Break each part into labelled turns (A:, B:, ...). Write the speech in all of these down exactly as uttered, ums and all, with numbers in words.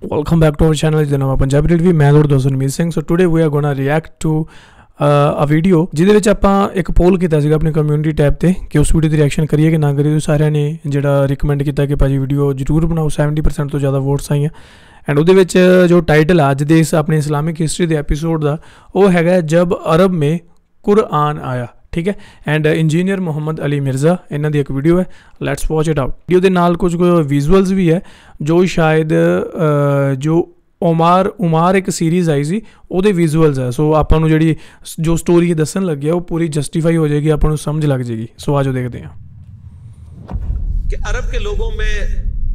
A: Welcome back to our channel, the Nava Punjabi Review. मैं और दोस्त मीत Singh. So today we are gonna react to uh, a video ਜਿਹਦੇ ਵਿੱਚ ਆਪਾਂ ਇੱਕ ਪੋਲ ਕੀਤਾ ਸੀਗਾ ਆਪਣੀ ਕਮਿਊਨਿਟੀ ਟੈਬ ਤੇ ਕਿ ਉਸ ਵੀਡੀਓ ਦੀ ਰਿਐਕਸ਼ਨ ਕਰੀਏ ਕਿ ਨਾ ਕਰੀਏ. तो ਸਾਰਿਆਂ ਨੇ ਜਿਹੜਾ ਰਿਕਮੈਂਡ ਕੀਤਾ ਕਿ ਭਾਜੀ ਵੀਡੀਓ ਜ਼ਰੂਰ ਬਣਾਓ. seventy percent ਤੋਂ ਜ਼ਿਆਦਾ ਵੋਟਸ ਆਈਆਂ ਐਂਡ ਉਹਦੇ ਵਿੱਚ ਜੋ ਟਾਈਟਲ ਆ ਅੱਜ ਦੇ ਇਸ ਆਪਣੇ ਇਸਲਾਮਿਕ ਹਿਸਟਰੀ ਦੇ ਐਪੀਸੋਡ ਦਾ ਉਹ ਹੈਗਾ ਜਬ ਅਰਬ ਮੇ ਕੁਰਾਨ ਆਇਆ. ठीक है एंड इंजीनियर मोहम्मद अली मिर्ज़ा इन्हों की एक वीडियो है. Let's watch it out. Video के नाल कुछ विजुअल्स भी है जो शायद जो उमार उमार एक सीरीज़ आई सी वो विजुअल्स है. सो आपको जी जो स्टोरी दसन लगे वो पूरी जस्टिफाई हो जाएगी, आपको समझ लग जाएगी. सो आज देखते हैं
B: कि अरब के लोगों में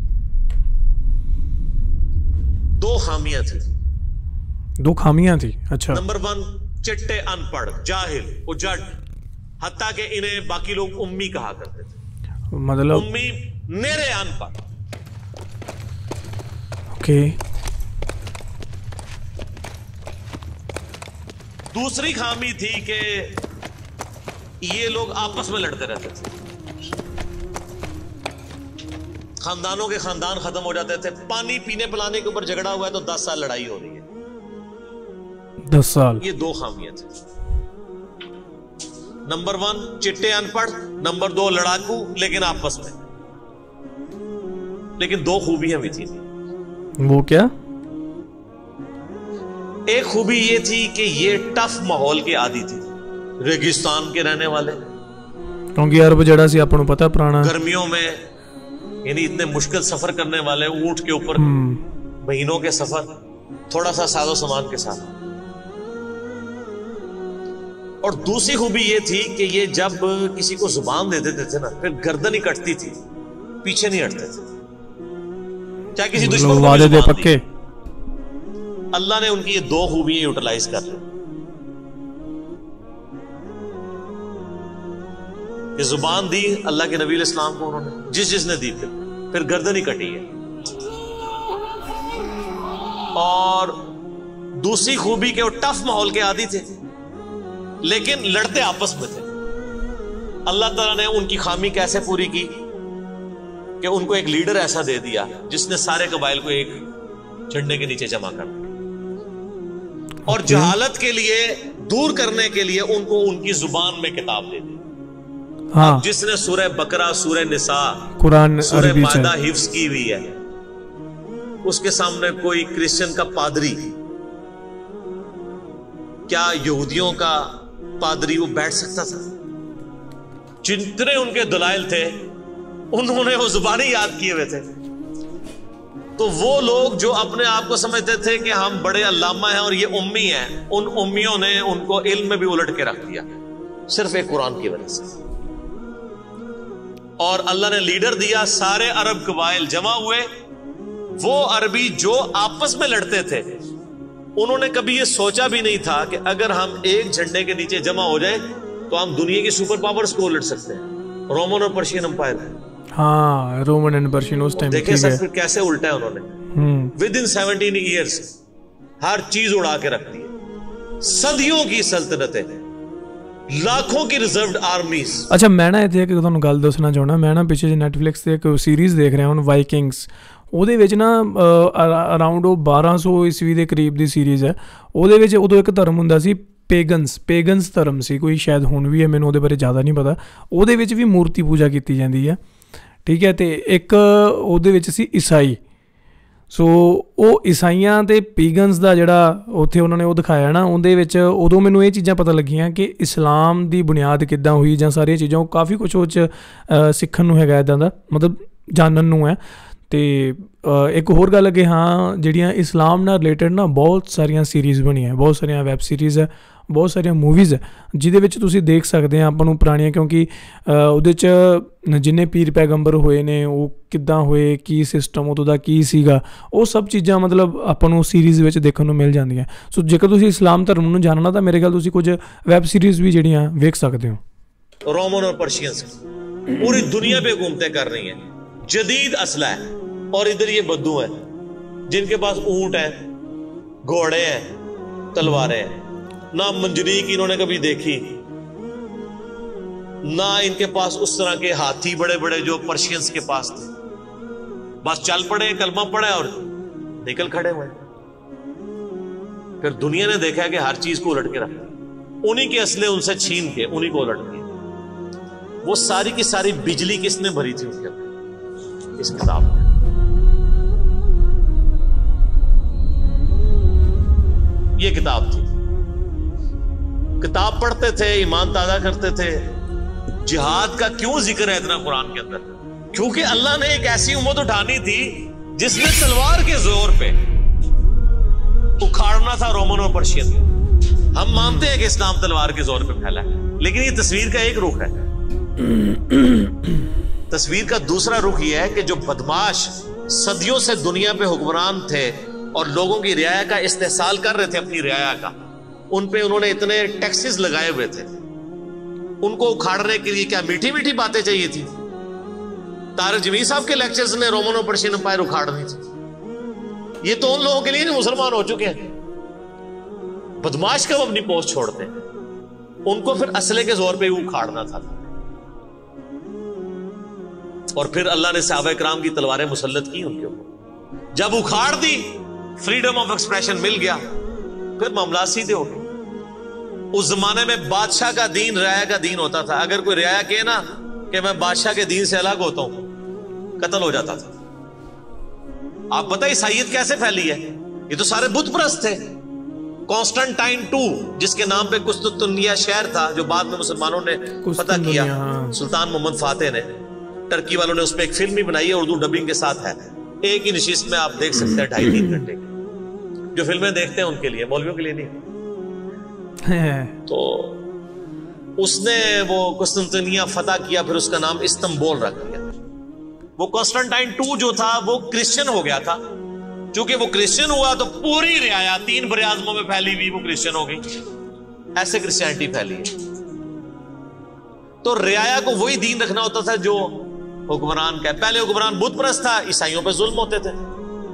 B: दो खामियां थी.
A: दो खामियां थी. अच्छा.
B: नंबर वन, चिट्टे अनपढ़ जाहिल उजड़, हत्ता के इन्हें बाकी लोग उम्मी कहा करते थे.
A: मतलब
B: उम्मी मेरे अनपढ़.
A: ओके.
B: दूसरी खामी थी कि ये लोग आपस में लड़ते रहते थे. खानदानों के खानदान खत्म हो जाते थे. पानी पीने पिलाने के ऊपर झगड़ा हुआ है तो दस साल लड़ाई हो रही है.
A: दस साल.
B: ये दो खामियां थी. नंबर वन चिट्टे अनपढ़, नंबर दो लड़ाकू लेकिन आपस में. लेकिन दो खूबियां भी थी.
A: वो क्या?
B: एक खूबी ये थी कि ये टफ माहौल के आदी थे. रेगिस्तान के रहने वाले,
A: क्योंकि अरब जड़ा सी आपको पता पुराना
B: गर्मियों में यानी इतने मुश्किल सफर करने वाले, ऊंट के ऊपर महीनों के सफर, थोड़ा सा साजो सामान के साथ. और दूसरी खूबी ये थी कि ये जब किसी को जुबान दे देते थे ना फिर गर्दन ही कटती थी, पीछे नहीं हटते थे. चाहे किसी दुश्मन को भी पक्के. अल्लाह ने उनकी ये दो खूबियां यूटिलाइज कर ली. ये जुबान दी अल्लाह के नबी इस्लाम को उन्होंने, जिस जिसने दी फिर फिर गर्दन ही कटी है. और दूसरी खूबी के वो टफ माहौल के आदी थे लेकिन लड़ते आपस में थे. अल्लाह ताला ने उनकी खामी कैसे पूरी की कि उनको एक लीडर ऐसा दे दिया जिसने सारे कबाइल को एक झंडे के नीचे जमा कर दिया. और जहालत के लिए दूर करने के लिए उनको उनकी जुबान में किताब दे दी. हाँ. जिसने सूरह बकरा, सूरह निसा, कुरान, सूरह मादा हिफ्ज की हुई है, उसके सामने कोई क्रिश्चियन का पादरी, क्या यहूदियों का पादरी वो बैठ सकता था? जितने उनके दलाइल थे उन्होंने वो जुबानी याद किए हुए थे. तो वो लोग जो अपने आप को समझते थे कि हम बड़े अल्लामा हैं और ये उम्मी हैं, उन उम्मियों ने उनको इल्म में भी उलट के रख दिया सिर्फ एक कुरान की वजह से. और अल्लाह ने लीडर दिया, सारे अरब कबाइल जमा हुए. वो अरबी जो आपस में लड़ते थे उन्होंने कभी ये सोचा भी नहीं था कि अगर हम एक झंडे के नीचे जमा हो जाए तो हम दुनिया की सुपर पावर्स को लड़ सकते हैं. रोमन और पर्शियन एम्पायर. हाँ, रोमन एंड पर्शियन उस टाइम देखे सर फिर कैसे उल्टा है उन्होंने. विद इन सेवनटीन ईयर्स हर चीज उड़ा के रख दी. सदियों की सल्तनतें, लाखों की रिजर्व्ड आर्मीज. अच्छा, मैं ना इत्थे एक तुहानूं गल दसना चाहना. मैं ना पिछे नेटफ्लिक्स ते एक सीरीज़ देख रहा हूँ वाइकिंग्स. ਉਹਦੇ ਵਿੱਚ ਨਾ ਅਰਾਊਂਡ ਉਹ ਬਾਰਾਂ ਸੌ ਈਸਵੀ ਦੇ ਕਰੀਬ ਦੀ ਸੀਰੀਜ਼ ਹੈ. ਉਹਦੇ ਵਿੱਚ ਉਦੋਂ ਇੱਕ ਧਰਮ ਹੁੰਦਾ ਸੀ ਪੇਗਨਸ. ਪੇਗਨਸ ਧਰਮ ਸੀ ਕੋਈ, ਸ਼ਾਇਦ ਹੁਣ ਵੀ ਹੈ, ਮੈਨੂੰ ਉਹਦੇ ਬਾਰੇ ਜ਼ਿਆਦਾ ਨਹੀਂ ਪਤਾ. ਉਹਦੇ ਵਿੱਚ ਵੀ ਮੂਰਤੀ ਪੂਜਾ ਕੀਤੀ ਜਾਂਦੀ ਹੈ. ਠੀਕ ਹੈ. ਅਤੇ ਇੱਕ ਉਹਦੇ ਵਿੱਚ ਸੀ ਈਸਾਈ. ਸੋ ਉਹ ਈਸਾਈਆਂ ਅਤੇ ਪੇਗਨਸ ਦਾ ਜਿਹੜਾ ਉੱਥੇ ਉਹਨਾਂ ਨੇ ਉਹ ਦਿਖਾਇਆ ਨਾ, ਉਹਦੇ ਵਿੱਚ ਉਦੋਂ ਮੈਨੂੰ ਇਹ ਚੀਜ਼ਾਂ ਪਤਾ ਲੱਗੀਆਂ ਕਿ ਇਸਲਾਮ ਦੀ ਬੁਨਿਆਦ ਕਿੱਦਾਂ ਹੋਈ ਜਾਂ ਸਾਰੀਆਂ ਚੀਜ਼ਾਂ. ਉਹ ਕਾਫੀ ਕੁਛ ਉਹ 'ਚ ਸਿੱਖਣ ਨੂੰ ਹੈਗਾ ਇੱਦਾਂ ਦਾ, ਮਤਲਬ ਜਾਣਨ ਨੂੰ ਹੈ. ਅਤੇ ਇੱਕ ਹੋਰ ਗੱਲ ਕਿ ਹਾਂ ਜਿਹੜੀਆਂ ਇਸਲਾਮ ਨਾਲ ਰਿਲੇਟਡ ਨਾ ਬਹੁਤ ਸਾਰੀਆਂ ਸੀਰੀਜ਼ ਬਣੀਆਂ, ਬਹੁਤ ਸਾਰੀਆਂ ਵੈਬ ਸੀਰੀਜ਼ ਹੈ, ਬਹੁਤ ਸਾਰੀਆਂ ਮੂਵੀਜ਼ ਹੈ ਜਿਹਦੇ ਵਿੱਚ ਤੁਸੀਂ ਦੇਖ ਸਕਦੇ ਆ ਆਪਾਂ ਨੂੰ ਪੁਰਾਣੀਆਂ. ਕਿਉਂਕਿ ਉਹਦੇ 'ਚ ਜਿੰਨੇ ਪੀਰ ਪੈਗੰਬਰ ਹੋਏ ਨੇ ਉਹ ਕਿੱਦਾਂ ਹੋਏ, ਕੀ ਸਿਸਟਮ ਉਦੋਂ ਦਾ ਕੀ ਸੀਗਾ, ਉਹ ਸਭ ਚੀਜ਼ਾਂ ਮਤਲਬ ਆਪਾਂ ਨੂੰ ਸੀਰੀਜ਼ ਵਿੱਚ ਦੇਖਣ ਨੂੰ ਮਿਲ ਜਾਂਦੀਆਂ. ਸੋ ਜੇਕਰ ਤੁਸੀਂ ਇਸਲਾਮ ਧਰਮ ਨੂੰ ਜਾਣਨਾ ਤਾਂ ਮੇਰੇ ਖਿਆਲ ਤੁਸੀਂ ਕੁਝ ਵੈਬ ਸੀਰੀਜ਼ ਵੀ ਜਿਹੜੀਆਂ ਵੇਖ ਸਕਦੇ ਹੋ. रोमन और पर्शियंस पूरी दुनिया पे हुकूमतें कर रही हैं. जदीद असला है और इधर ये बद्दू हैं जिनके पास ऊंट है, घोड़े हैं, तलवारें हैं. ना मंजरीक इन्होंने कभी देखी, ना इनके पास उस तरह के हाथी बड़े बड़े जो पर्शियंस के पास थे. बस चल पड़े, कलमा पड़े और نکل کھڑے ہوئے. پھر دنیا نے دیکھا کہ ہر چیز کو الٹ کے رکھا, انہی کے اسلحے ان سے چھین کے انہی کو الٹ کے. وہ ساری کی ساری بجلی کس نے بھری تھی ان کے اندر؟ اس کتاب میں. یہ کتاب تھی. کتاب پڑھتے تھے, ایمان تازہ کرتے تھے. جہاد کا کیوں ذکر ہے اتنا قرآن کے اندر؟ کیونکہ اللہ نے ایک ایسی امت اٹھانی تھی جس نے تلوار کے زور پہ اکھاڑنا تھا رومن اور پرشین. ہم مانتے ہیں کہ اسلام تلوار کے زور پہ پھیلا ہے, لیکن یہ تصویر کا ایک رخ ہے. تصویر کا دوسرا رخ یہ ہے کہ جو بدماش صدیوں سے دنیا پہ حکمران تھے اور لوگوں کی رعایا کا استحصال کر رہے تھے, اپنی رعایا کا, ان پہ انہوں نے اتنے ٹیکسز لگائے ہوئے تھے. ان کو اکھاڑنے کے لیے کیا میٹھی میٹھی باتیں چاہیے تھی؟ طارق جمیل صاحب کے لیکچرز نے رومن اور پرشین امپائر اکھاڑنی تھی. یہ تو ان لوگوں کے لیے نہیں مسلمان ہو چکے ہیں. بدماش کب اپنی پوسٹ چھوڑتے ہیں؟ ان کو پھر اسلحے کے زور پہ ہی اکھاڑنا تھا. اور پھر اللہ نے صحابہ کرام کی تلواریں مسلط کی ان کے اوپر. جب اکھاڑ دی, فریڈم آف ایکسپریشن مل گیا, پھر معاملات سیدھے ہو گئے. اس زمانے میں بادشاہ کا دین رعایا کا دین ہوتا تھا. اگر کوئی رعایا کہے نا کہ میں بادشاہ کے دین سے الگ ہوتا ہوں, قتل ہو جاتا تھا. آپ پتہ عیسائیت کیسے پھیلی ہے؟ یہ تو سارے بت پرست تھے. کانسٹنٹائن ٹو, جس کے نام پہ قسطنطنیہ شہر تھا جو بعد میں مسلمانوں نے فتح کیا, سلطان محمد فاتح نے, ٹرکی والوں نے اس پہ ایک فلم بھی بنائی ہے, اردو ڈبنگ کے ساتھ ہے. ایک ہی نشست میں آپ دیکھ سکتے ہیں ڈھائی تین گھنٹے کی. جو فلمیں دیکھتے ہیں ان کے لیے, مولویوں کے لیے نہیں. تو اس نے وہ قسطنطنیہ فتح کیا, پھر اس کا نام استنبول رکھ دیا. وہ کانسٹنٹائن ٹو جو تھا وہ کرسچن ہو گیا تھا. چونکہ وہ کرسچن ہوا تو پوری رعایا تین بر اعظموں میں پھیلی ہوئی وہ کرسچن ہو گئی. ایسے کرسچینٹی پھیلی ہے. تو رعایا کو وہی دین رکھنا ہوتا تھا جو حکمران کا. پہلے حکمران بت پرست تھا, عیسائیوں پہ ظلم ہوتے تھے.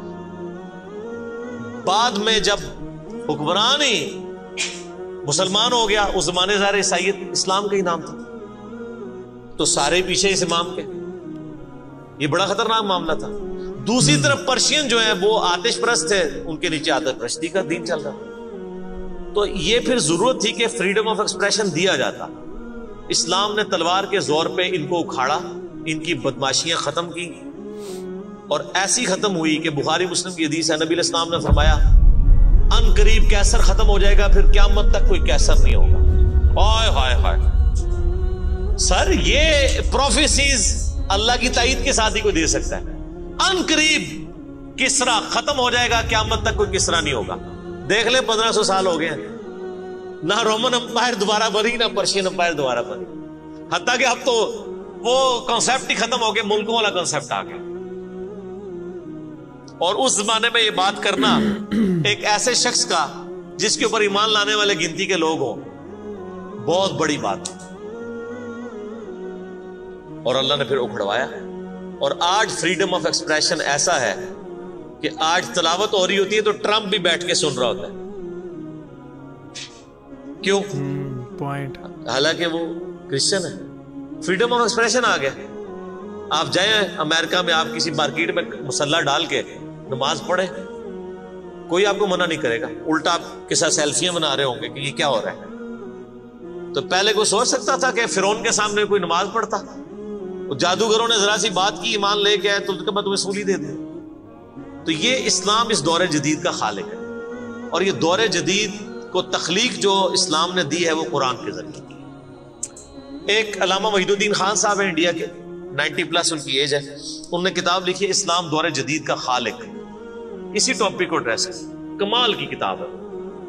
B: بعد میں جب حکمران ہی مسلمان ہو گیا, اس زمانے ظاہر عیسائیت اسلام کا ہی نام تھا, تو سارے پیچھے اس امام کے. یہ بڑا خطرناک معاملہ تھا. دوسری طرف پرشین جو ہیں وہ آتش پرست تھے, ان کے نیچے آتش پرستی کا دین چل رہا. تو یہ پھر ضرورت تھی کہ فریڈم آف ایکسپریشن دیا جاتا. اسلام نے تلوار کے زور پہ ان کو اکھاڑا, ان کی بدماشیاں ختم کی, اور ایسی ختم ہوئی کہ بخاری مسلم کی حدیث ہے, نبی علیہ السلام نے فرمایا ان قریب کیسر ختم ہو جائے گا, پھر قیامت تک کوئی کیسر نہیں ہوگا. ہائے ہائے ہائے سر, یہ پروفیسیز اللہ کی تائید کے ساتھ ہی کوئی دے سکتا ہے. ان قریب کسرا ختم ہو جائے گا, قیامت تک کوئی کسرا نہیں ہوگا. دیکھ لیں پندرہ سو سال ہو گئے ہیں, نہ رومن امپائر دوبارہ بنی, نہ پرشین امپائر دوبارہ بنی. حتیٰ کہ اب تو وہ کانسیپٹ ہی ختم ہو گیا, ملکوں والا کانسیپٹ آ گیا. اور اس زمانے میں یہ بات کرنا ایک ایسے شخص کا جس کے اوپر ایمان لانے والے گنتی کے لوگ ہوں, بہت بڑی بات. اور اللہ نے پھر اکھڑوایا. اور آج فریڈم آف ایکسپریشن ایسا ہے کہ آج تلاوت ہو رہی ہوتی ہے تو ٹرمپ بھی بیٹھ کے سن رہا ہوتا ہے. کیوں؟
A: پوائنٹ.
B: حالانکہ وہ کرسچن ہے. فریڈم آف ایکسپریشن آ گیا. آپ جائیں امریکہ میں, آپ کسی مارکیٹ میں مسلح ڈال کے نماز پڑھیں, کوئی آپ کو منع نہیں کرے گا. الٹا آپ کے ساتھ سیلفیاں بنا رہے ہوں گے کہ یہ کیا ہو رہا ہے. تو پہلے کوئی سوچ سکتا تھا کہ فرعون کے سامنے کوئی نماز پڑھتا؟ جادوگروں نے ذرا سی بات کی, ایمان لے کے آئے تو میں تمہیں سولی دے دوں. تو یہ اسلام اس دور جدید کا خالق ہے, اور یہ دور جدید کو تخلیق جو اسلام نے دی ہے وہ قرآن کے ذریعے. ایک علامہ وحید الدین خان صاحب ہیں انڈیا کے, نائنٹی پلس ان کی ایج ہے. انہوں نے کتاب لکھی ہے اسلام دور جدید کا خالق. اسی ٹاپک کو ایڈریس ہے, کمال کی کتاب ہے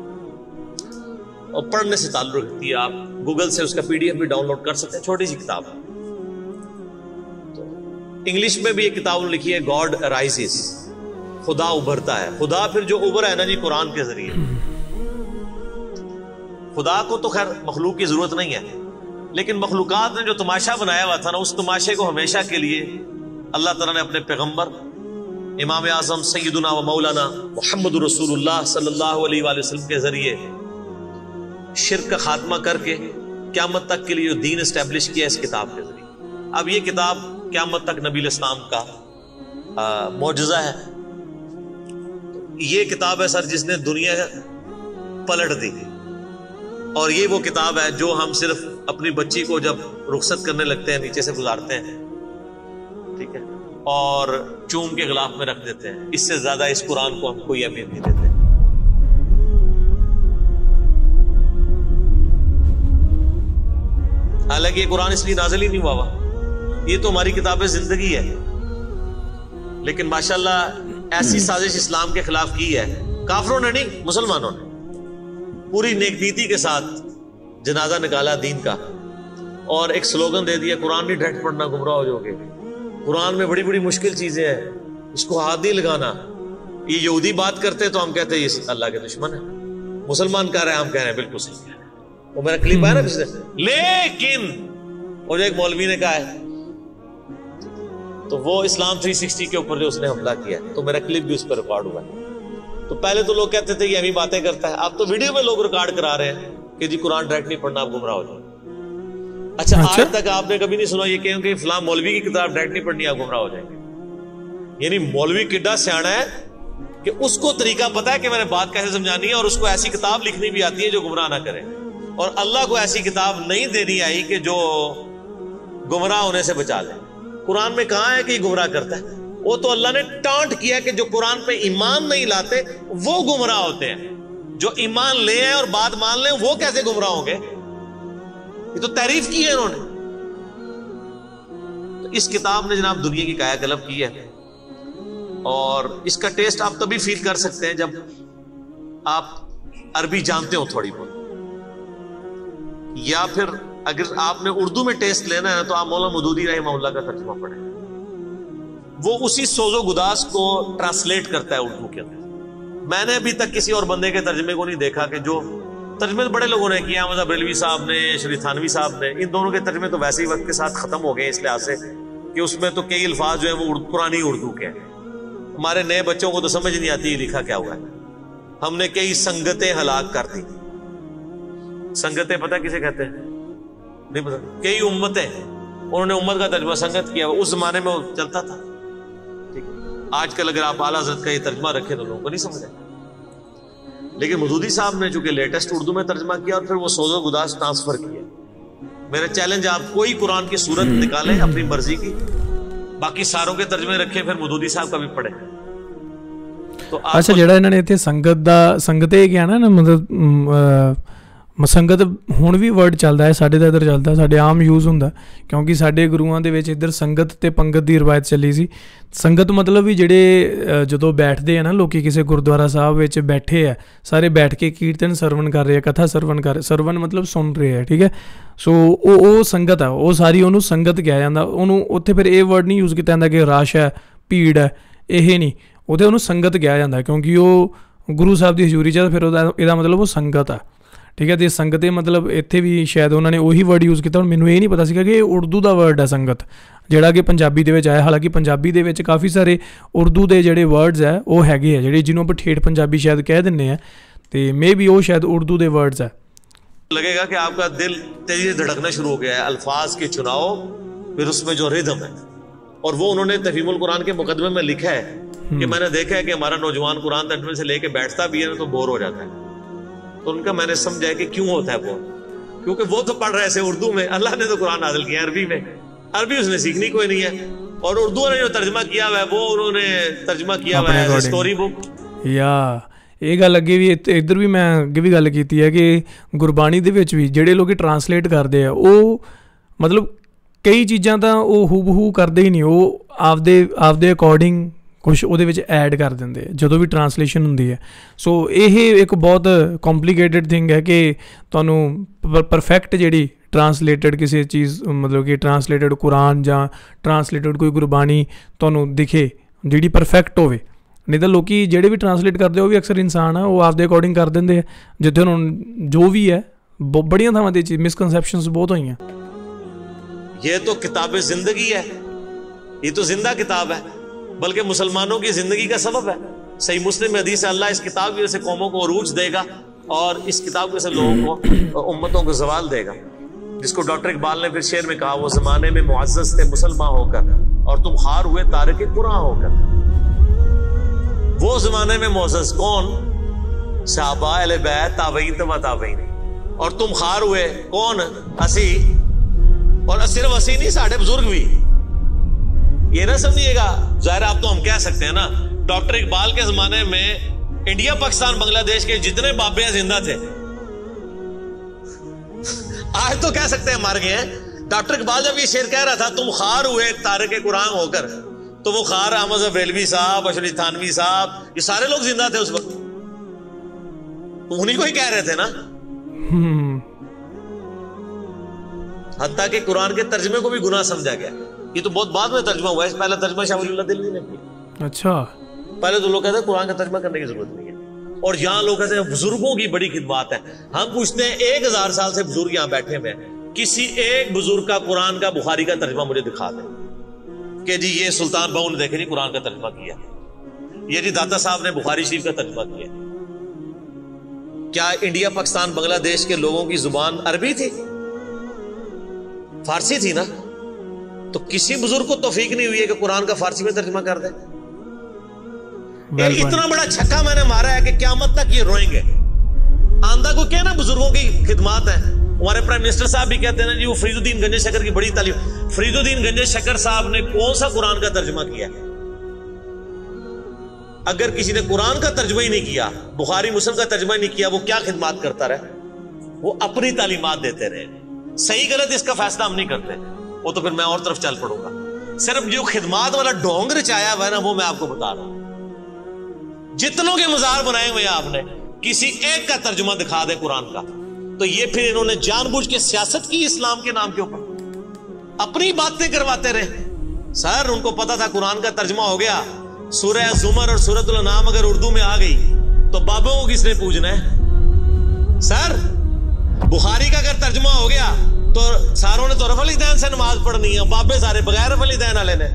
B: اور پڑھنے سے تعلق رکھتی ہے. آپ گوگل سے اس کا پی ڈی ایف بھی ڈاؤن لوڈ کر سکتے ہیں, چھوٹی سی کتاب ہے. انگلش میں بھی ایک کتاب لکھی ہے گاڈ رائزز, خدا ابھرتا ہے. خدا پھر جو ابھرا ہے نا جی قرآن کے ذریعے. خدا کو تو خیر مخلوق کی ضرورت نہیں ہے, لیکن مخلوقات نے جو تماشا بنایا ہوا تھا نا, اس تماشے کو ہمیشہ کے لیے اللہ تعالیٰ نے اپنے پیغمبر امام اعظم سیدنا و مولانا محمد رسول اللہ صلی اللہ علیہ وآلہ وسلم کے ذریعے شرک کا خاتمہ کر کے قیامت تک کے لیے جو دین اسٹیبلش کیا اس کتاب کے ذریعے. اب یہ کتاب قیامت تک نبی الاسلام کا معجزہ ہے. یہ کتاب ہے سر جس نے دنیا پلٹ دی، اور یہ وہ کتاب ہے جو ہم صرف اپنی بچی کو جب رخصت کرنے لگتے ہیں نیچے سے گزارتے ہیں، ٹھیک ہے، اور چوم کے غلاف میں رکھ دیتے ہیں. اس سے زیادہ اس قرآن کو ہم کوئی اہمیت نہیں دیتے. حالانکہ یہ قرآن اس لیے نازل ہی نہیں ہوا ہوا، یہ تو ہماری کتاب زندگی ہے، لیکن ماشاءاللہ ایسی سازش اسلام کے خلاف کی ہے کافروں نے نہیں، مسلمانوں نے پوری نیک بیتی کے ساتھ جنازہ نکالا دین کا، اور ایک سلوگن دے دیا قرآن نہیں ڈھٹ پڑھنا گمراہ ہو جاؤ گے. قرآن میں بڑی بڑی مشکل چیزیں ہیں، اس کو ہاتھ نہیں لگانا. یہ یہودی بات کرتے تو ہم کہتے ہیں یہ اللہ کے دشمن ہے، مسلمان کہہ رہے ہیں ہم کہہ رہے ہیں بالکل صحیح ہے. وہ میرا کلپ ہے نا پچھلے، لیکن اور ایک مولوی نے کہا ہے تو وہ اسلام تین سو ساٹھ کے اوپر جو اس نے حملہ کیا تو میرا کلپ بھی اس پر ریکارڈ ہوا ہے. تو پہلے تو لوگ کہتے تھے یہ ہمیں باتیں کرتا ہے، اب تو ویڈیو میں لوگ ریکارڈ کرا رہے ہیں کہ جی قرآن ڈائریکٹ نہیں پڑھنا آپ گمراہ ہو جائیں. اچھا آج تک آپ نے کبھی نہیں سنا یہ کہ فلاں مولوی کی کتاب ڈائریکٹ نہیں پڑھنی آپ گمراہ ہو جائیں گے. یعنی مولوی کڈا سیاڑا ہے کہ اس کو طریقہ پتا ہے کہ میں نے بات کیسے سمجھانی ہے، اور اس کو ایسی کتاب لکھنی بھی آتی ہے جو گمراہ نہ کرے. اور اللہ کو ایسی کتاب نہیں دینی آئی کہ جو گمراہ ہونے سے بچا لے. قرآن میں کہاں ہے کہ یہ گمراہ کرتا ہے؟ وہ تو اللہ نے ٹانٹ کیا کہ جو قرآن پہ ایمان نہیں لاتے وہ گمراہ ہوتے ہیں، جو ایمان لے ہیں اور بات مان لیں وہ کیسے گمراہ ہوں گے؟ یہ تو تعریف کی ہے انہوں نے. تو اس کتاب نے جناب دنیا کی کایا کلب کی ہے، اور اس کا ٹیسٹ آپ تبھی فیل کر سکتے ہیں جب آپ عربی جانتے ہو تھوڑی بہت، یا پھر اگر آپ نے اردو میں ٹیسٹ لینا ہے تو آپ مولانا مودودی رحمہ اللہ کا ترجمہ پڑھیں. وہ اسی سوز و گداز کو ٹرانسلیٹ کرتا ہے اردو کے اندر. میں نے ابھی تک کسی اور بندے کے ترجمے کو نہیں دیکھا کہ جو ترجمے بڑے لوگوں نے کیا، مطلب بریلوی صاحب نے، شری تھانوی صاحب نے، ان دونوں کے ترجمے تو ویسے ہی وقت کے ساتھ ختم ہو گئے اس لحاظ سے کہ اس میں تو کئی الفاظ جو ہیں وہ پرانی اردو کے ہیں. ہمارے نئے بچوں کو تو سمجھ نہیں آتی یہ لکھا کیا ہوا ہے. ہم نے کئی سنگتیں ہلاک کر دی. سنگتیں پتہ کسے کہتے ہیں؟ نہیں پتا. کئی امتیں، انہوں نے امت کا ترجمہ سنگت کیا، اس زمانے میں وہ چلتا تھا. ٹھیک ہے، آج کل اگر آپ اعلیٰ حضرت کا یہ ترجمہ رکھیں تو لوگوں کو نہیں سمجھ آئے. لیکن مودودی صاحب نے چونکہ لیٹسٹ اردو میں ترجمہ کیا اور پھر وہ سوز و گداز ٹرانسفر کیا. میرا چیلنج آپ کوئی قرآن کی صورت نکالیں اپنی مرضی کی، باقی ساروں کے ترجمے رکھیں، پھر مودودی صاحب کا بھی پڑھیں. تو
A: اچھا جڑا انہوں نے اتنے سنگت دا سنگتے کیا نا مطلب مسنگت ہون بھی ورڈ چلتا ہے ساڈے ادھر چلتا، ساڈے عام یوز ہوندا کیونکہ ساڈے گروؤں دے وچ ادھر سنگت تے پنگت دی روایت چلی سی. سنگت مطلب بھی جڑے جدوں بیٹھتے ہیں نا لوکی کسی گردوارا صاحب وچ بیٹھے ہے، سارے بیٹھ کے کیرتن سرون کر رہے ہیں، کتھا سرون کر رہے، سرون مطلب سن رہے ہیں. ٹھیک ہے، سو او او سنگت ہے، وہ ساری انہوں سنگت کہا جاتا. انہوں اتنے پھر یہ ورڈ نہیں یوز کیا جاتا کہ رش ہے، بھیڑ ہے، یہ نہیں، اتنے انہوں سنگت کہا جاتا کیونکہ وہ گرو صاحب کی حضوری چ پھر یہ مطلب وہ سنگت ہے. ٹھیک ہے، تو سنگت مطلب اتنے بھی شاید انہوں نے وہی ورڈ یوز کیا. مینوں یہ نہیں پتا سا کہ اردو دا ورڈ ہے سنگت جہاں کہ پنجابی دے وچ آیا. حالانکہ پنجابی دے وچ کافی سارے اردو دے جڑے ورڈز ہے وہ ہیگے ہے جڑے جنہوں پر ٹھیٹھ پنجابی شاید کہہ دینے ہیں، تو مے بھی وہ شاید اردو دے ورڈز ہے.
B: لگے گا کہ آپ کا دل تیزی سے دھڑکنا شروع ہو گیا ہے الفاظ کے چناؤ، پھر اس میں جو ردھم ہے. اور وہ انہوں نے تفہیم القرآن کے مقدمے میں لکھا ہے کہ میں نے دیکھا ہے کہ ہمارا نوجوان قرآن ترجمے سے لے کے بیٹھتا بھی ہے تو بور ہو جاتا ہے. تو ان کا میں نے سمجھا کہ کیوں ہوتا ہے وہ، کیونکہ وہ تو پڑھ رہے تھے اردو میں، اللہ نے تو قرآن نازل کیا عربی میں، عربی اس نے سیکھنی کوئی نہیں ہے. اور اردو نے جو ترجمہ کیا ہوا ہے وہ انہوں نے ترجمہ کیا ہوا ہے اسٹوری بک.
A: یا یہ گل اگے بھی ادھر بھی میں اگے بھی گل کی ہے کہ گربانی دے وچ بھی جڑے لوگ ٹرانسلیٹ کرتے ہیں وہ مطلب کئی چیزاں تو وہ ہو بہو کرتے ہی نہیں، وہ آپ دے آپ دے اکارڈنگ کچھ وہ ایڈ کر دیں جدوں بھی ٹرانسلیشن ہوندی ہے. سو یہ ایک بہت کمپلیکیٹڈ تھنگ ہے کہ تمہیں پرفیکٹ جیڑی ٹرانسلیٹڈ کسی چیز مطلب کہ ٹرانسلیٹڈ قرآن یا ٹرانسلیٹڈ کوئی گربانی تمہیں دکھے جیڑی پرفیکٹ ہوے. نہیں تو لوگ جہے بھی ٹرانسلیٹ کرتے وہ بھی اکثر انسان ہے وہ آپ دے اکارڈنگ کر دیں جتنے انہوں جو بھی ہے. بڑیاں تھاواں تے مسکنسیپشنز بہت ہوئی ہیں.
B: یہ تو کتاب زندگی ہے، یہ تو زندہ کتاب ہے، بلکہ مسلمانوں کی زندگی کا سبب ہے. صحیح مسلم میں حدیث ہے اللہ اس کتاب کی وجہ سے قوموں کو عروج دے گا اور اس کتاب کی وجہ سے لوگوں کو امتوں کو زوال دے گا. جس کو ڈاکٹر اقبال نے پھر شعر میں کہا وہ زمانے میں معزز تھے مسلمان ہو کر اور تم خار ہوئے تارک قرآن ہو کر. وہ वो जमाने में मोसेस कौन? सहाबा अहले बैत ताबईन तबा ताबईन। और तुम खार हुए कौन? असी। और सिर्फ असी नहीं, साढ़े बुजुर्ग भी। ये ना समझिएगा, जाहिर आप तो हम कह सकते हैं ना, डॉक्टर इकबाल के जमाने में इंडिया पाकिस्तान बांग्लादेश के जितने बाबे जिंदा थे आज तो कह सकते हैं मर गए हैं। डॉक्टर इकबाल जब ये शेर कह रहा था तुम खार हुए तारिक कुरान होकर, तो वो खार अहमद बेलवी साहब, अशरफ थानवी साहब, ये सारे लोग जिंदा थे उस वक्त, उन्हीं को ही कह रहे थे ना। हत्ता के कुरान के तर्जमे को भी गुनाह समझा गया। ये तो बहुत बाद में तर्जमा हुआ है, पहला तर्जमा शाह वलीउल्लाह दिल्ली ने किया।
A: अच्छा,
B: पहले तो लोग कहते हैं कुरान का तर्जमा करने की जरूरत नहीं है। और यहाँ लोग कहते हैं बुजुर्गों की बड़ी खिदमत है। हम पूछते हैं एक हजार साल से बुजुर्ग यहाँ बैठे हुए हैं, किसी एक बुजुर्ग का कुरान का बुखारी का तर्जमा मुझे दिखा दें कि जी ये सुल्तान बाहू ने देखे जी कुरान का तर्जमा किया, ये जी दाता साहब ने बुखारी शरीफ का तर्जमा किया। क्या इंडिया पाकिस्तान बांग्लादेश के लोगों की जुबान अरबी थी? फारसी थी ना? तो किसी बुजुर्ग को तौफीक नहीं हुई है कि कुरान का फारसी में तर्जमा कर दे। यार इतना बड़ा छक्का मैंने मारा है कि क़यामत तक ये रोएंगे। आंदा को क्या ना बुजुर्गों की खिदमत है। हमारे प्राइम मिनिस्टर साहब भी कहते हैं ना जी वो फरीदुद्दीन गंजे शक्कर की बड़ी तालीम। फरीदुद्दीन गंजे शक्कर साहब ने कौन सा कुरान का तर्जमा किया? अगर किसी ने कुरान का तर्जमा ही नहीं किया, बुखारी मुस्लिम का तर्जमा ही नहीं किया, वो क्या खिदमत करता रहे? वो अपनी तालीमात देते रहे। सही गलत इसका फैसला हम नहीं करते, वो तो फिर मैं और तरफ चल पड़ूंगा। सिर्फ जो खिदमत वाला ढोंग रचाया हुआ है ना, वो मैं आपको बता रहा हूं। जितनों के मजार बनाए हुए आपने, किसी एक का तर्जुमा दिखा दे कुरान का, तो ये फिर इन्होंने जानबूझ के सियासत की इस्लाम के नाम के ऊपर, अपनी बातें करवाते रहे। सर उनको पता था कुरान का तर्जुमा हो गया, सूरह ज़ुमर और सूरतुल अनाम अगर उर्दू में आ गई तो बाबों को किसने पूजना है? सर बुखारी का अगर तर्जुमा हो गया तो सारों ने तो रफ़ल दैन से नमाज पढ़नी है, बाबे सारे बगैर रफ़ल दैन वाले ने।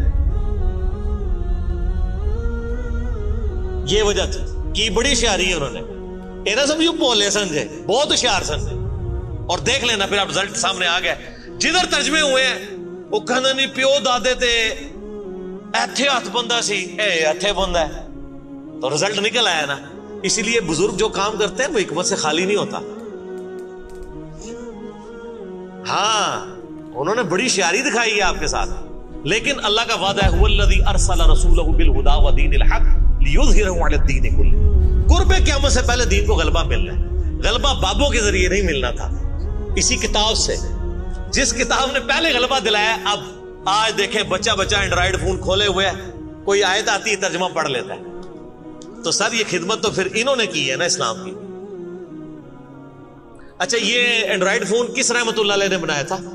B: ये वजह थी कि बड़ी होशियारी है उन्होंने, एना समझो बोले समझे, बहुत होशियार समझे। और देख लेना फिर अब रिजल्ट सामने आ गया। जिधर तर्जमे हुए हैं वो कहना नहीं प्यो दादे ते ऐथे हथ बंदा सी, ए ऐथे बंदा है, तो रिजल्ट निकल आया ना। इसीलिए बुजुर्ग जो काम करते हैं वो हिकमत से खाली नहीं होता। हाँ उन्होंने बड़ी होशियारी दिखाई है आपके साथ, लेकिन अल्लाह का वादा है हुवल्लज़ी अरसला रसूलहु बिल हुदा व दीनिल हक़ लियुज़हिरहु अला दीनि कुल्लिही। कुर्बे क़यामत से पहले दीन को गलबा मिलना है। गलबा बाबों के जरिए नहीं मिलना था, इसी किताब से, जिस किताब ने पहले गलबा दिलाया। अब आज देखें बच्चा बच्चा एंड्रॉइड फोन खोले हुए है, कोई आयत आती है तर्जुमा पढ़ लेता है। तो सर ये खिदमत तो फिर इन्होंने की है ना इस्लाम की। अच्छा ये एंड्रॉइड फोन किस रहमतुल्लाह अलैह ने बनाया था?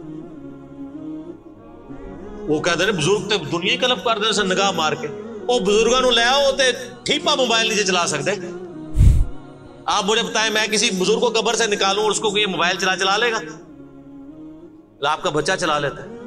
B: वो कहते हैं बुजुर्ग तो दुनिया ही कलप कर दे निगाह मार के। वो बुजुर्गों ले आओ तो ठीपा मोबाइल नीचे चला सकते। आप मुझे बताएं मैं किसी बुजुर्ग को कब्र से निकालूं और उसको कोई मोबाइल चला चला लेगा? आपका बच्चा चला लेता है।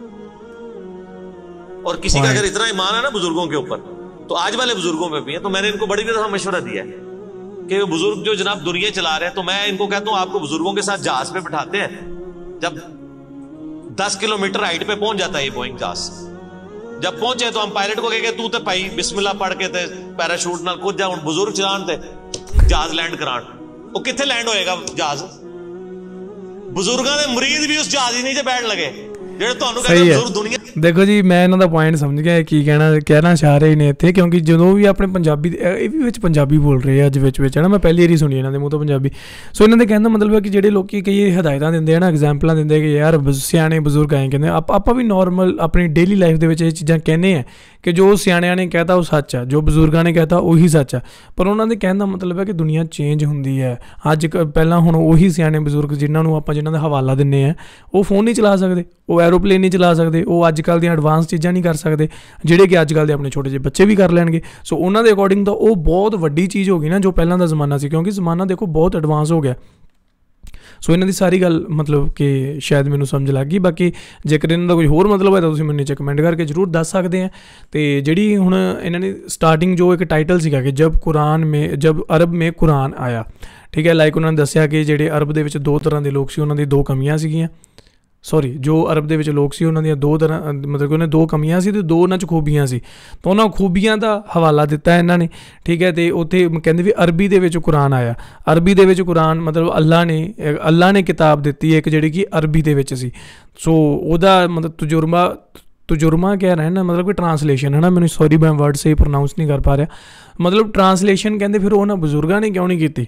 B: और किसी का अगर इतना ईमान है ना बुजुर्गों के ऊपर, तो आज वाले बुजुर्गों में भी है। तो मैंने इनको बड़ी दफा मशवरा दिया है कि बुजुर्ग जो जनाब दुनिया चला रहे हैं, तो मैं इनको कहता हूं आपको बुजुर्गों के साथ जहाज पे बिठाते हैं। जब दस किलोमीटर हाइट पे पहुंच जाता है ये बोइंग जहाज, जब पहुंचे तो हम पायलट को कहे तू तो भाई बिस्मिल्लाह पढ़ के ते पैराशूट नाल कूद जा, बुजुर्ग चलान ते जहाज लैंड करान। वो कितने लैंड होएगा जहाज? बुजुर्गों के मरीज भी उस जहाज ही नीचे बैठ लगे ਜਿਹੜੇ ਤੁਹਾਨੂੰ ਕਹਿੰਦੇ ਬਜ਼ੁਰਗ ਦੁਨੀਆ।
A: ਦੇਖੋ ਜੀ ਮੈਂ ਇਹਨਾਂ ਦਾ ਪੁਆਇੰਟ ਸਮਝ ਗਿਆ ਕੀ ਕਹਿਣਾ ਕਹਿਣਾ ਚਾਹ ਰਹੇ ਨੇ ਇੱਥੇ, ਕਿਉਂਕਿ ਜਦੋਂ ਵੀ ਆਪਣੇ ਪੰਜਾਬੀ ਇਹ ਵੀ ਵਿੱਚ ਪੰਜਾਬੀ ਬੋਲ ਰਹੇ ਆ ਅੱਜ ਵਿੱਚ ਵਿੱਚ ਹੈ ਨਾ, ਮੈਂ ਪਹਿਲੀ ਵਾਰੀ ਸੁਣੀ ਇਹਨਾਂ ਦੇ ਮੂੰਹ ਤੋਂ ਪੰਜਾਬੀ। ਸੋ ਇਹਨਾਂ ਦੇ ਕਹਿਣ ਦਾ ਮਤਲਬ ਹੈ ਕਿ ਜਿਹੜੇ ਲੋਕੀ ਕਈ ਹਦਾਇਤਾਂ ਦਿੰਦੇ ਆ ਨਾ, ਐਗਜ਼ਾਮਪਲਾਂ ਦਿੰਦੇ ਕਿ ਯਾਰ ਸਿਆਣੇ ਬਜ਼ੁਰਗ ਆਏ ਕਹਿੰਦੇ, ਆਪਾਂ ਆਪਾਂ ਵੀ ਨੋਰਮਲ ਆਪਣੀ ਡੇਲੀ ਲਾਈਫ ਦੇ ਵਿੱਚ ਇਹ ਚੀਜ਼ਾਂ ਕਹਿੰਦੇ ਆ ਕਿ ਜੋ ਸਿਆਣਿਆਂ ਨੇ ਕਹਿਤਾ ਉਹ ਸੱਚ ਆ, ਜੋ ਬਜ਼ੁਰਗਾਂ ਨੇ ਕਹਿਤਾ ਉਹੀ ਸੱਚ ਆ। ਪਰ ਉਹਨਾਂ ਦੇ ਕਹਿਣ ਦਾ ਮਤਲਬ ਹੈ ਕਿ ਦੁਨੀਆ ਚੇਂਜ ਹੁੰਦੀ ਹੈ। ਅੱਜ ਪਹਿਲਾਂ ਹੁਣ ਉਹੀ ਸਿਆਣੇ ਬਜ਼ੁਰਗ ਜਿਨ੍ਹਾਂ ਨੂੰ ਆਪਾਂ ਜਿਨ੍ਹਾਂ ਦਾ ਹਵਾਲਾ ਦਿੰਦੇ ਆ, ਉਹ ਫੋਨ ਨਹੀਂ ਚਲਾ ਸਕਦੇ, ਉਹ ਐਰੋਪਲੇਨ ਨਹੀਂ ਚਲਾ ਸਕਦੇ, ਉਹ ਅੱਜ ਕੱਲ੍ਹ ਦੀਆਂ ਐਡਵਾਂਸ ਚੀਜ਼ਾਂ ਨਹੀਂ ਕਰ ਸਕਦੇ ਜਿਹੜੇ ਕਿ ਅੱਜ ਕੱਲ੍ਹ ਦੇ ਆਪਣੇ ਛੋਟੇ ਜਿਹੇ ਬੱਚੇ ਵੀ ਕਰ ਲੈਣਗੇ। ਸੋ ਉਹਨਾਂ ਦੇ ਅਕੋਰਡਿੰਗ ਤਾਂ ਉਹ ਬਹੁਤ ਵੱਡੀ ਚੀਜ਼ ਹੋ ਗਈ ਨਾ ਜੋ ਪਹਿਲਾਂ ਦਾ ਜ਼ਮਾਨਾ ਸੀ, ਕਿਉਂਕਿ ਜ਼ਮਾਨਾ ਦੇਖੋ ਬਹੁਤ ਐਡਵਾਂਸ ਹੋ ਗਿਆ। ਸੋ ਇਹਨਾਂ ਦੀ ਸਾਰੀ ਗੱਲ ਮਤਲਬ ਕਿ ਸ਼ਾਇਦ ਮੈਨੂੰ ਸਮਝ ਲੱਗ ਗਈ। ਬਾਕੀ ਜੇਕਰ ਇਹਨਾਂ ਦਾ ਕੋਈ ਹੋਰ ਮਤਲਬ ਹੈ ਤਾਂ ਤੁਸੀਂ ਮੈਨੂੰ ਨੀਚੇ ਕਮੈਂਟ ਕਰਕੇ ਜ਼ਰੂਰ ਦੱਸ ਸਕਦੇ ਆ। ਅਤੇ ਜਿਹੜੀ ਹੁਣ ਇਹਨਾਂ ਨੇ ਸਟਾਰਟਿੰਗ ਜੋ ਇੱਕ ਟਾਈਟਲ ਸੀਗਾ ਕਿ ਜਬ ਕੁਰਾਨ ਮੇ ਜਬ ਅਰਬ ਮੇ ਕੁਰਾਨ ਆਇਆ, ਠੀਕ ਹੈ, ਲਾਈਕ ਉਹਨਾਂ ਨੇ ਦੱਸਿਆ ਕਿ ਜਿਹੜੇ ਅਰਬ ਦੇ ਵਿੱਚ ਦੋ ਤਰ੍ਹਾਂ ਦੇ ਲੋਕ ਸੀ, ਉਹਨਾਂ ਦੀ ਦੋ ਕਮੀਆਂ ਸੀਗੀਆਂ। ਸੌਰੀ ਜੋ ਅਰਬ ਦੇ ਵਿੱਚ ਲੋਕ ਸੀ ਉਹਨਾਂ ਦੀਆਂ ਦੋ ਤਰ੍ਹਾਂ ਮਤਲਬ ਕਿ ਉਹਨੇ ਦੋ ਕਮੀਆਂ ਸੀ ਤੇ ਦੋ ਉਹਨਾਂ 'ਚ ਖੂਬੀਆਂ ਸੀ, ਤਾਂ ਉਹਨਾਂ ਖੂਬੀਆਂ ਦਾ ਹਵਾਲਾ ਦਿੱਤਾ ਇਹਨਾਂ ਨੇ, ਠੀਕ ਹੈ। ਤੇ ਉੱਥੇ ਕਹਿੰਦੇ ਵੀ ਅਰਬੀ ਦੇ ਵਿੱਚ ਕੁਰਾਨ ਆਇਆ, ਅਰਬੀ ਦੇ ਵਿੱਚ ਕੁਰਾਨ ਮਤਲਬ ਅੱਲਾ ਨੇ ਅੱਲਾ ਨੇ ਕਿਤਾਬ ਦਿੱਤੀ ਹੈ ਇੱਕ ਜਿਹੜੀ ਕਿ ਅਰਬੀ ਦੇ ਵਿੱਚ ਸੀ। ਸੋ ਉਹਦਾ ਮਤਲਬ ਤਜੁਰਬਾ ਤਜੁਰਬਾ ਕਹਿ ਰਹੇ ਨਾ, ਮਤਲਬ ਕਿ ਟਰਾਂਸਲੇਸ਼ਨ ਹੈ ਨਾ, ਮੈਨੂੰ ਸੌਰੀ ਮੈਂ ਵਰਡ ਸਹੀ ਪ੍ਰੋਨਾਊਂਸ ਨਹੀਂ ਕਰ ਪਾ ਰਿਹਾ, ਮਤਲਬ ਟਰਾਂਸਲੇਸ਼ਨ ਕਹਿੰਦੇ ਫਿਰ ਉਹਨਾਂ ਬਜ਼ੁਰਗਾਂ ਨੇ ਕਿਉਂ ਨਹੀਂ ਕੀਤੀ।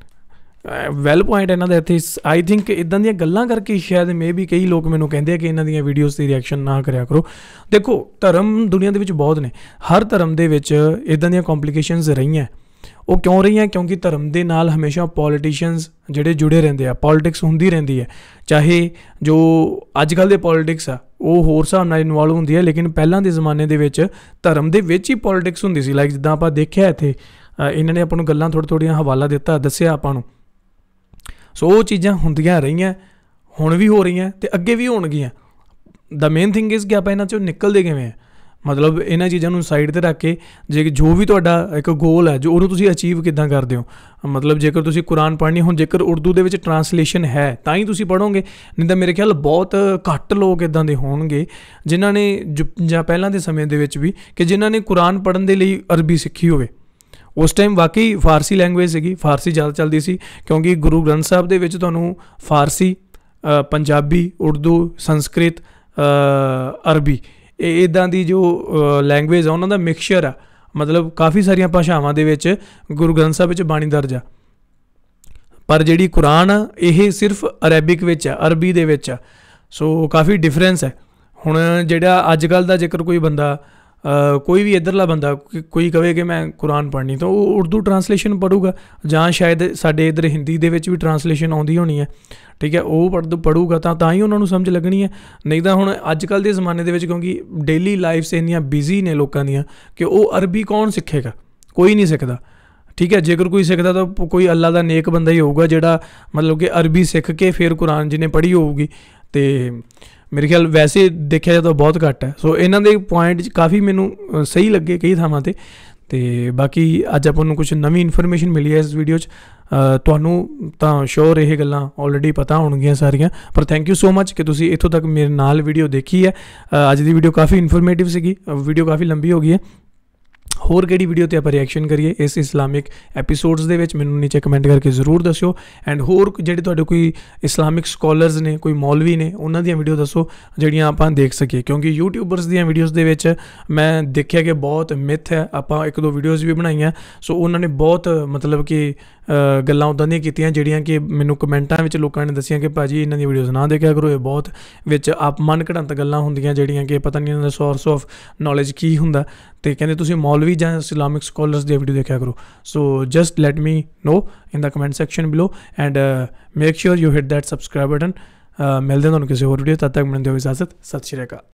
A: ਵੈਲ ਪੁਆਇੰਟ ਇਹਨਾਂ ਦਾ ਇੱਥੇ ਆਈ ਥਿੰਕ ਇੱਦਾਂ ਦੀਆਂ ਗੱਲਾਂ ਕਰਕੇ ਸ਼ਾਇਦ ਮੇ ਵੀ ਕਈ ਲੋਕ ਮੈਨੂੰ ਕਹਿੰਦੇ ਆ ਕਿ ਇਹਨਾਂ ਦੀਆਂ ਵੀਡੀਓਜ਼ 'ਤੇ ਰਿਐਕਸ਼ਨ ਨਾ ਕਰਿਆ ਕਰੋ। ਦੇਖੋ ਧਰਮ ਦੁਨੀਆ ਦੇ ਵਿੱਚ ਬਹੁਤ ਨੇ, ਹਰ ਧਰਮ ਦੇ ਵਿੱਚ ਇੱਦਾਂ ਦੀਆਂ ਕੰਪਲੀਕੇਸ਼ਨਸ ਰਹੀਆਂ। ਉਹ ਕਿਉਂ ਰਹੀਆਂ? ਕਿਉਂਕਿ ਧਰਮ ਦੇ ਨਾਲ ਹਮੇਸ਼ਾ ਪੋਲੀਟੀਸ਼ੀਅਨਸ ਜਿਹੜੇ ਜੁੜੇ ਰਹਿੰਦੇ ਆ, ਪੋਲੀਟਿਕਸ ਹੁੰਦੀ ਰਹਿੰਦੀ ਹੈ। ਚਾਹੇ ਜੋ ਅੱਜ ਕੱਲ੍ਹ ਦੇ ਪੋਲੀਟਿਕਸ ਆ ਉਹ ਹੋਰ ਹਿਸਾਬ ਨਾਲ ਇਨਵੋਲਵ ਹੁੰਦੀ ਹੈ, ਲੇਕਿਨ ਪਹਿਲਾਂ ਦੇ ਜ਼ਮਾਨੇ ਦੇ ਵਿੱਚ ਧਰਮ ਦੇ ਵਿੱਚ ਹੀ ਪੋਲੀਟਿਕਸ ਹੁੰਦੀ ਸੀ। ਲਾਈਕ ਜਿੱਦਾਂ ਆਪਾਂ ਦੇਖਿਆ ਇੱਥੇ ਇਹਨਾਂ ਨੇ ਆਪਾਂ ਨੂੰ ਗੱਲਾਂ ਥੋੜ੍ਹੀ ਥੋੜ੍ਹੀਆਂ ਹਵਾਲਾ ਦਿੱਤਾ, ਦੱਸਿਆ ਆਪਾਂ ਨੂੰ। ਸੋ ਉਹ ਚੀਜ਼ਾਂ ਹੁੰਦੀਆਂ ਰਹੀਆਂ, ਹੁਣ ਵੀ ਹੋ ਰਹੀਆਂ ਅਤੇ ਅੱਗੇ ਵੀ ਹੋਣਗੀਆਂ। ਦਾ ਮੇਨ ਥਿੰਗ ਇਜ਼ ਕਿ ਆਪਾਂ ਇਹਨਾਂ 'ਚੋਂ ਨਿਕਲਦੇ ਕਿਵੇਂ ਆ, ਮਤਲਬ ਇਹਨਾਂ ਚੀਜ਼ਾਂ ਨੂੰ ਸਾਈਡ 'ਤੇ ਰੱਖ ਕੇ ਜੇ ਜੋ ਵੀ ਤੁਹਾਡਾ ਇੱਕ ਗੋਲ ਹੈ ਜੋ ਉਹਨੂੰ ਤੁਸੀਂ ਅਚੀਵ ਕਿੱਦਾਂ ਕਰਦੇ ਹੋ। ਮਤਲਬ ਜੇਕਰ ਤੁਸੀਂ ਕੁਰਾਨ ਪੜ੍ਹਨੀ, ਹੁਣ ਜੇਕਰ ਉਰਦੂ ਦੇ ਵਿੱਚ ਟਰਾਂਸਲੇਸ਼ਨ ਹੈ ਤਾਂ ਹੀ ਤੁਸੀਂ ਪੜ੍ਹੋਗੇ, ਨਹੀਂ ਤਾਂ ਮੇਰੇ ਖਿਆਲ ਬਹੁਤ ਘੱਟ ਲੋਕ ਇੱਦਾਂ ਦੇ ਹੋਣਗੇ ਜਿਨ੍ਹਾਂ ਨੇ ਜਾਂ ਪਹਿਲਾਂ ਦੇ ਸਮੇਂ ਦੇ ਵਿੱਚ ਵੀ ਕਿ ਜਿਨ੍ਹਾਂ ਨੇ ਕੁਰਾਨ ਪੜ੍ਹਨ ਦੇ ਲਈ ਅਰਬੀ ਸਿੱਖੀ ਹੋਵੇ। ਉਸ ਟਾਈਮ ਵਾਕਈ ਫਾਰਸੀ ਲੈਂਗੁਏਜ ਸੀਗੀ, ਫਾਰਸੀ ਜ਼ਿਆਦਾ ਚੱਲਦੀ ਸੀ ਕਿਉਂਕਿ ਗੁਰੂ ਗ੍ਰੰਥ ਸਾਹਿਬ ਦੇ ਵਿੱਚ ਤੁਹਾਨੂੰ ਫਾਰਸੀ, ਪੰਜਾਬੀ, ਉਰਦੂ, ਸੰਸਕ੍ਰਿਤ, ਅਰਬੀ ਇਹ ਇੱਦਾਂ ਦੀ ਜੋ ਲੈਂਗੁਏਜ ਆ ਉਹਨਾਂ ਦਾ ਮਿਕਸਚਰ ਆ। ਮਤਲਬ ਕਾਫੀ ਸਾਰੀਆਂ ਭਾਸ਼ਾਵਾਂ ਦੇ ਵਿੱਚ ਗੁਰੂ ਗ੍ਰੰਥ ਸਾਹਿਬ ਵਿੱਚ ਬਾਣੀ ਦਰਜ ਆ, ਪਰ ਜਿਹੜੀ ਕੁਰਾਨ ਆ ਇਹ ਸਿਰਫ ਅਰੈਬਿਕ ਵਿੱਚ ਆ, ਅਰਬੀ ਦੇ ਵਿੱਚ ਆ। ਸੋ ਕਾਫੀ ਡਿਫਰੈਂਸ ਹੈ। ਹੁਣ ਜਿਹੜਾ ਅੱਜ ਕੱਲ੍ਹ ਦਾ ਜੇਕਰ ਕੋਈ ਬੰਦਾ ਕੋਈ ਵੀ ਇੱਧਰਲਾ ਬੰਦਾ ਕੋਈ ਕਵੇ ਕਿ ਮੈਂ ਕੁਰਾਨ ਪੜ੍ਹਨੀ, ਤਾਂ ਉਹ ਉਰਦੂ ਟਰਾਂਸਲੇਸ਼ਨ ਪੜ੍ਹੂਗਾ, ਜਾਂ ਸ਼ਾਇਦ ਸਾਡੇ ਇੱਧਰ ਹਿੰਦੀ ਦੇ ਵਿੱਚ ਵੀ ਟਰਾਂਸਲੇਸ਼ਨ ਆਉਂਦੀ ਹੋਣੀ ਹੈ, ਠੀਕ ਹੈ। ਉਹ ਪੜ੍ਹ ਪੜ੍ਹੂਗਾ ਤਾਂ ਤਾਂ ਹੀ ਉਹਨਾਂ ਨੂੰ ਸਮਝ ਲੱਗਣੀ ਹੈ। ਨਹੀਂ ਤਾਂ ਹੁਣ ਅੱਜ ਕੱਲ੍ਹ ਦੇ ਜ਼ਮਾਨੇ ਦੇ ਵਿੱਚ ਕਿਉਂਕਿ ਡੇਲੀ ਲਾਈਫਸ ਇੰਨੀਆਂ ਬਿਜ਼ੀ ਨੇ ਲੋਕਾਂ ਦੀਆਂ ਕਿ ਉਹ ਅਰਬੀ ਕੌਣ ਸਿੱਖੇਗਾ, ਕੋਈ ਨਹੀਂ ਸਿੱਖਦਾ, ਠੀਕ ਹੈ। ਜੇਕਰ ਕੋਈ ਸਿੱਖਦਾ ਤਾਂ ਕੋਈ ਅੱਲਾ ਦਾ ਨੇਕ ਬੰਦਾ ਹੀ ਹੋਊਗਾ ਜਿਹੜਾ ਮਤਲਬ ਕਿ ਅਰਬੀ ਸਿੱਖ ਕੇ ਫਿਰ ਕੁਰਾਨ ਜਿਹਨੇ ਪੜ੍ਹੀ ਹੋਊਗੀ। ਅਤੇ ਮੇਰੇ ਖਿਆਲ ਵੈਸੇ ਦੇਖਿਆ ਜਾਏ ਤਾਂ ਬਹੁਤ ਘੱਟ ਹੈ। ਸੋ ਇਹਨਾਂ ਦੇ ਪੁਆਇੰਟ 'ਚ ਕਾਫੀ ਮੈਨੂੰ ਸਹੀ ਲੱਗੇ ਕਈ ਥਾਵਾਂ 'ਤੇ। ਅਤੇ ਬਾਕੀ ਅੱਜ ਆਪਾਂ ਨੂੰ ਕੁਛ ਨਵੀਂ ਇਨਫੋਰਮੇਸ਼ਨ ਮਿਲੀ ਹੈ ਇਸ ਵੀਡੀਓ 'ਚ। ਤੁਹਾਨੂੰ ਤਾਂ ਸ਼ੋਰ ਇਹ ਗੱਲਾਂ ਆਲਰੇਡੀ ਪਤਾ ਹੋਣਗੀਆਂ ਸਾਰੀਆਂ, ਪਰ ਥੈਂਕ ਯੂ ਸੋ ਮੱਚ ਕਿ ਤੁਸੀਂ ਇੱਥੋਂ ਤੱਕ ਮੇਰੇ ਨਾਲ ਵੀਡੀਓ ਦੇਖੀ ਹੈ। ਅੱਜ ਦੀ ਵੀਡੀਓ ਕਾਫੀ ਇਨਫੋਰਮੇਟਿਵ ਸੀਗੀ, ਵੀਡੀਓ ਕਾਫੀ ਲੰਬੀ ਹੋ ਗਈ ਹੈ। ਹੋਰ ਕਿਹੜੀ ਵੀਡੀਓ 'ਤੇ ਆਪਾਂ ਰਿਐਕਸ਼ਨ ਕਰੀਏ ਇਸ ਇਸਲਾਮਿਕ ਐਪੀਸੋਡਸ ਦੇ ਵਿੱਚ ਮੈਨੂੰ ਨੀਚੇ ਕਮੈਂਟ ਕਰਕੇ ਜ਼ਰੂਰ ਦੱਸਿਓ। ਐਂਡ ਹੋਰ ਜਿਹੜੇ ਤੁਹਾਡੇ ਕੋਈ ਇਸਲਾਮਿਕ ਸਕੋਲਰਸ ਨੇ, ਕੋਈ ਮੌਲਵੀ ਨੇ, ਉਹਨਾਂ ਦੀਆਂ ਵੀਡੀਓ ਦੱਸੋ ਜਿਹੜੀਆਂ ਆਪਾਂ ਦੇਖ ਸਕੀਏ, ਕਿਉਂਕਿ ਯੂਟਿਊਬਰਸ ਦੀਆਂ ਵੀਡੀਓਜ਼ ਦੇ ਵਿੱਚ ਮੈਂ ਦੇਖਿਆ ਕਿ ਬਹੁਤ ਮਿਥ ਹੈ। ਆਪਾਂ ਇੱਕ ਦੋ ਵੀਡੀਓਜ਼ ਵੀ ਬਣਾਈਆਂ, ਸੋ ਉਹਨਾਂ ਨੇ ਬਹੁਤ ਮਤਲਬ ਕਿ ਗੱਲਾਂ ਉੱਦਾਂ ਦੀਆਂ ਕੀਤੀਆਂ ਜਿਹੜੀਆਂ ਕਿ ਮੈਨੂੰ ਕਮੈਂਟਾਂ ਵਿੱਚ ਲੋਕਾਂ ਨੇ ਦੱਸੀਆਂ ਕਿ ਭਾਜੀ ਇਹਨਾਂ ਦੀਆਂ ਵੀਡੀਓਜ਼ ਨਾ ਦੇਖਿਆ ਕਰੋ, ਇਹ ਬਹੁਤ ਵਿੱਚ ਆਪ ਮਨ ਘੜੰਤ ਗੱਲਾਂ ਹੁੰਦੀਆਂ ਜਿਹੜੀਆਂ ਕਿ ਪਤਾ ਨਹੀਂ ਇਹਨਾਂ ਦਾ ਸੋਰਸ ਆਫ ਨੌਲੇਜ ਕੀ ਹੁੰਦਾ। ਅਤੇ ਕਹਿੰਦੇ ਤੁਸੀਂ ਮੌਲਵੀ ਜਾਂ ਇਸਲਾਮਿਕ ਸਕੋਲਰਸ ਦੀ ਵੀਡੀਓ ਦੇਖਿਆ ਕਰੋ। So just let me know in the comment section below and make sure you hit that subscribe button. ਮਿਲਦੇ ਤੁਹਾਨੂੰ ਕਿਸੇ ਹੋਰ ਵੀਡੀਓ, ਤਦ ਤੱਕ ਮੈਨੂੰ ਦਿਓ ਇਜਾਜ਼ਤ। ਸਤਿ ਸ਼੍ਰੀ ਅਕਾਲ।